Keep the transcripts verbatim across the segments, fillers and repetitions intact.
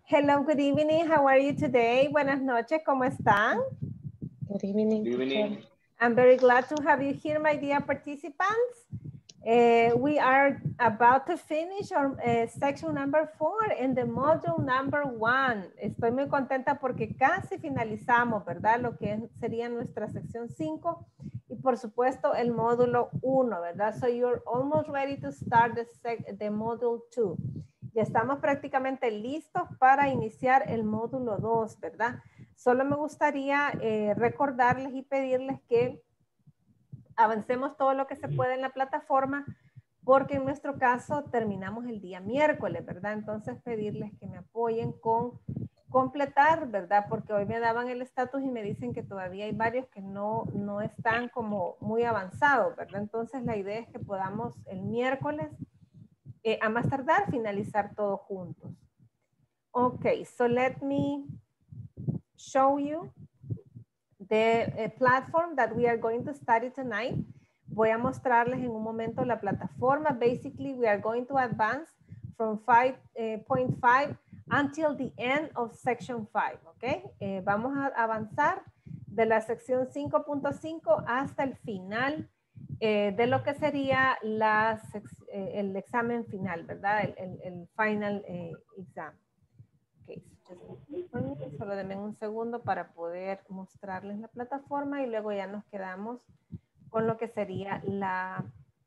Hello, good evening. How are you today? Buenas noches, ¿cómo están? Good evening. Good evening. I'm very glad to have you here, my dear participants. Uh, we are about to finish our uh, section number four in the module number one. Estoy muy contenta porque casi finalizamos, ¿verdad? Lo que sería nuestra sección cinco y por supuesto el módulo uno, ¿verdad? So you're almost ready to start the, sec the module two. Ya estamos prácticamente listos para iniciar el módulo dos, ¿verdad? Solo me gustaría eh, recordarles y pedirles que avancemos todo lo que se puede en la plataforma, porque en nuestro caso terminamos el día miércoles, ¿verdad? Entonces pedirles que me apoyen con completar, ¿verdad? Porque hoy me daban el estatus y me dicen que todavía hay varios que no, no están como muy avanzados, ¿verdad? Entonces la idea es que podamos el miércoles, eh, a más tardar, finalizar todo juntos. Ok, so let me show you the uh, platform that we are going to study tonight. Voy a mostrarles en un momento la plataforma. Basically, we are going to advance from five point five until the end of section five, ¿ok? Eh, vamos a avanzar de la sección cinco punto cinco hasta el final eh, de lo que sería la, eh, el examen final, ¿verdad? El, el, el final eh, exam. Okay, so solo denme un segundo para poder mostrarles la plataforma y luego ya nos quedamos con lo que sería la,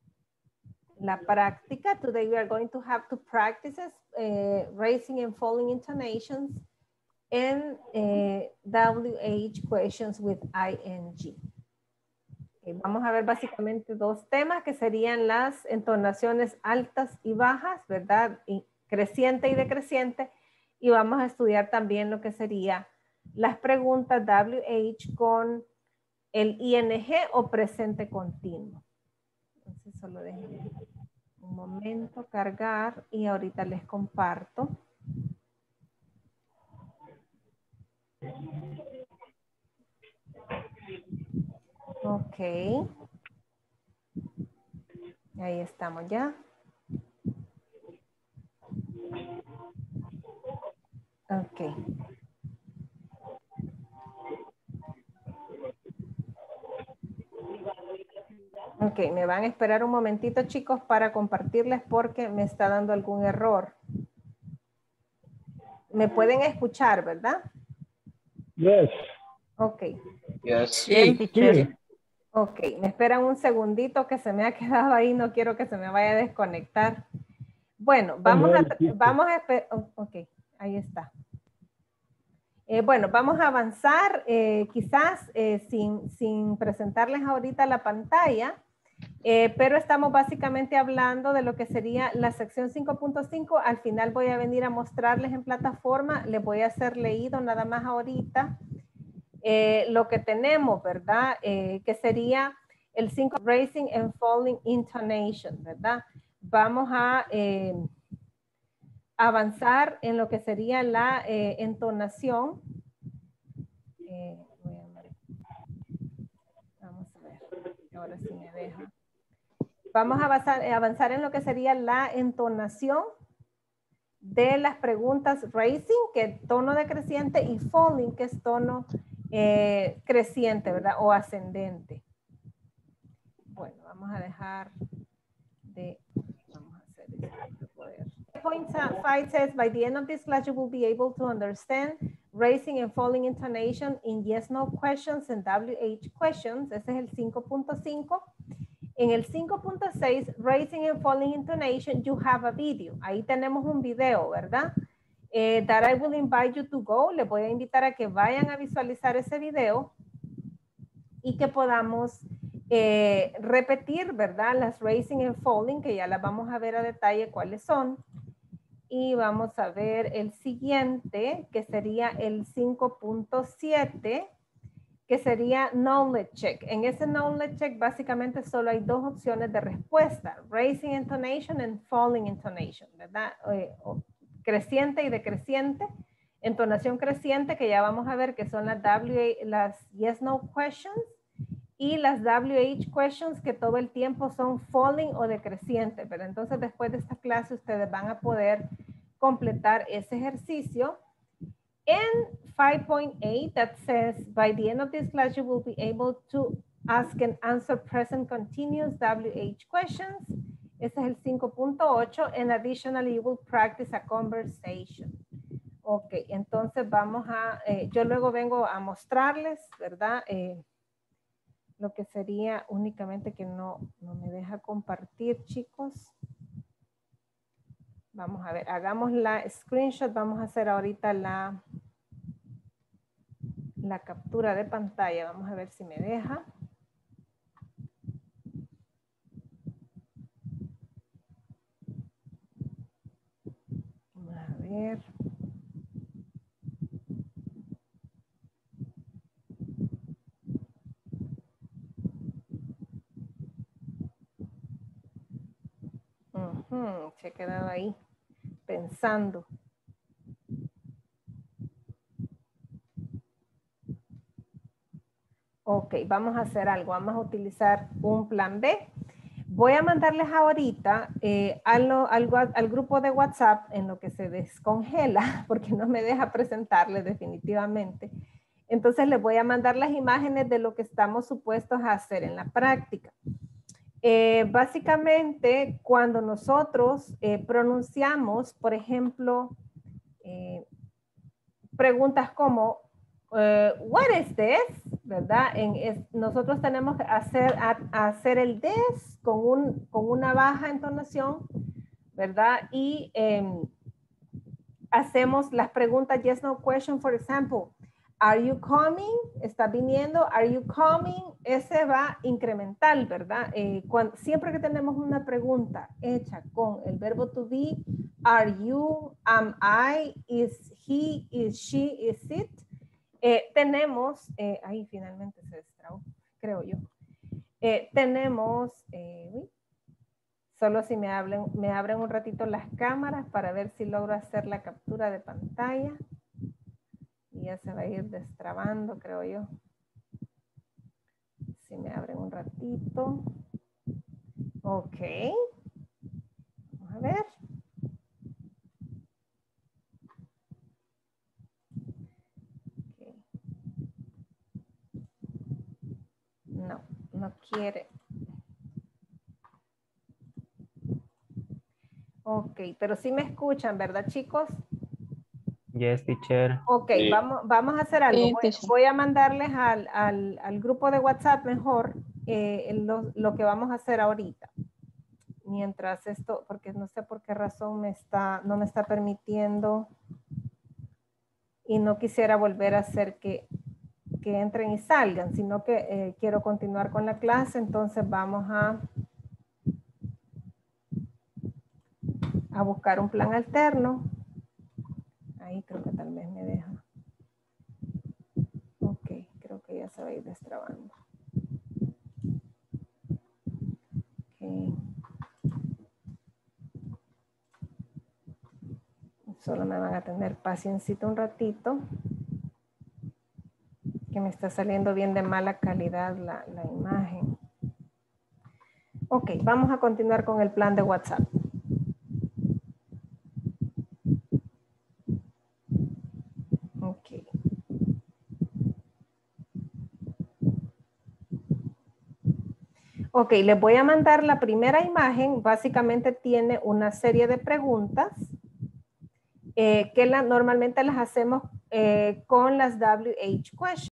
la práctica. Today we are going to have two practices, uh, raising and falling intonations and uh, W H questions with I N G. Okay, vamos a ver básicamente dos temas que serían las entonaciones altas y bajas, ¿verdad? Y creciente y decreciente. Y vamos a estudiar también lo que sería las preguntas W H con el I N G o presente continuo. Entonces solo déjenme un momento cargar y ahorita les comparto. Ok. Ahí estamos ya. Ok. Ok, me van a esperar un momentito, chicos, para compartirles porque me está dando algún error. Me pueden escuchar, ¿verdad? Yes. Ok. Yes. Bien, teacher. Ok, me esperan un segundito que se me ha quedado ahí, no quiero que se me vaya a desconectar. Bueno, vamos a, vamos a esperar, ok, ahí está. Eh, bueno, vamos a avanzar, eh, quizás eh, sin, sin presentarles ahorita la pantalla, eh, pero estamos básicamente hablando de lo que sería la sección cinco punto cinco. Al final voy a venir a mostrarles en plataforma, les voy a hacer leído nada más ahorita eh, lo que tenemos, ¿verdad? Eh, que sería el cinco, raising and falling intonation, ¿verdad? Vamos a eh, avanzar en lo que sería la eh, entonación. Eh, voy a ver. Vamos a ver, ahora sí me deja. Vamos a avanzar, avanzar en lo que sería la entonación de las preguntas raising, que es tono decreciente, y falling, que es tono eh, creciente, ¿verdad? O ascendente. Bueno, vamos a dejar de... Vamos a hacer esto para poder... Point five says, by the end of this class, you will be able to understand raising and falling intonation in yes-no questions and W H questions. Ese es el cinco punto cinco. En el cinco punto seis, raising and falling intonation, you have a video. Ahí tenemos un video, ¿verdad? Eh, that I will invite you to go. Les voy a invitar a que vayan a visualizar ese video y que podamos eh, repetir, ¿verdad? Las raising and falling, que ya las vamos a ver a detalle cuáles son. Y vamos a ver el siguiente, que sería el cinco punto siete, que sería knowledge check. En ese knowledge check básicamente solo hay dos opciones de respuesta, raising intonation and falling intonation, ¿verdad? Eh, creciente y decreciente, entonación creciente, que ya vamos a ver que son las, W, las yes no questions, y las W H questions, que todo el tiempo son falling o decreciente. Pero entonces después de esta clase ustedes van a poder completar ese ejercicio And five point eight that says, by the end of this class, you will be able to ask and answer present continuous W H questions. Ese es el cinco punto ocho. And additionally, you will practice a conversation. Ok, entonces vamos a, eh, yo luego vengo a mostrarles, ¿verdad? Eh, lo que sería únicamente que no, no me deja compartir, chicos. Vamos a ver, hagamos la screenshot, vamos a hacer ahorita la, la captura de pantalla. Vamos a ver si me deja. Vamos a ver. Uh-huh, se ha quedado ahí pensando. Ok, vamos a hacer algo. Vamos a utilizar un plan B. Voy a mandarles ahorita eh, a lo, al, al grupo de WhatsApp en lo que se descongela, porque no me deja presentarles definitivamente. Entonces les voy a mandar las imágenes de lo que estamos supuestos a hacer en la práctica. Eh, básicamente, cuando nosotros eh, pronunciamos, por ejemplo, eh, preguntas como, uh, what is this? ¿Verdad? En, es, nosotros tenemos que hacer, a, a hacer el this con, un, con una baja entonación, ¿verdad? Y eh, hacemos las preguntas yes, no question, for example. Are you coming? ¿Está viniendo? Are you coming? Ese va incremental, ¿verdad? Eh, cuando, siempre que tenemos una pregunta hecha con el verbo to be, are you, am I, is he, is she, is it, eh, tenemos, eh, ahí finalmente se destrabó, creo yo. Eh, tenemos, eh, solo si me, hablen, me abren un ratito las cámaras para ver si logro hacer la captura de pantalla. Y ya se va a ir destrabando, creo yo. Si me abren un ratito. Ok. Vamos a ver. Okay. No, no quiere. Ok, pero sí me escuchan, ¿verdad, chicos? Yes, teacher. Ok, sí. vamos, vamos a hacer algo. Sí, voy, teacher. voy a mandarles al, al, al grupo de WhatsApp mejor eh, lo, lo que vamos a hacer ahorita. Mientras esto, porque no sé por qué razón me está, no me está permitiendo y no quisiera volver a hacer que, que entren y salgan, sino que eh, quiero continuar con la clase, entonces vamos a, a buscar un plan alterno. Ahí creo que tal vez me deja. Ok, creo que ya se va a ir destrabando. Okay. Solo me van a tener paciencito un ratito. Que me está saliendo bien de mala calidad la, la imagen. Ok, vamos a continuar con el plan de WhatsApp. Ok. Ok, les voy a mandar la primera imagen. Básicamente tiene una serie de preguntas eh, que la, normalmente las hacemos eh, con las W H questions.